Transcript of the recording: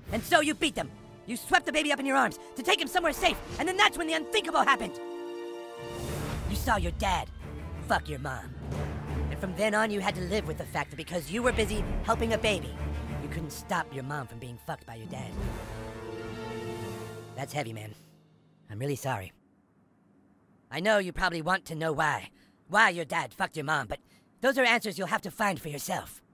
And so you beat them. You swept the baby up in your arms to take him somewhere safe, and then that's when the unthinkable happened. You saw your dad fuck your mom. And from then on, you had to live with the fact that because you were busy helping a baby, you couldn't stop your mom from being fucked by your dad. That's heavy, man. I'm really sorry. I know you probably want to know why your dad fucked your mom, but those are answers you'll have to find for yourself.